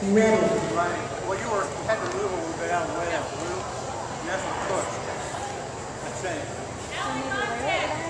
ready. Right. Well, you had to move a little bit out of the way. You have to push. That's it.